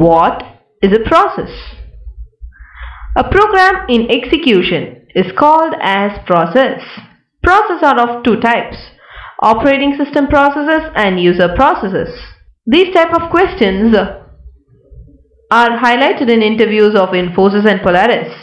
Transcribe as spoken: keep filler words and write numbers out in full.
What is a process? A program in execution is called as process. Processes are of two types: operating system processes and user processes. These type of questions are highlighted in interviews of Infosys and Polaris.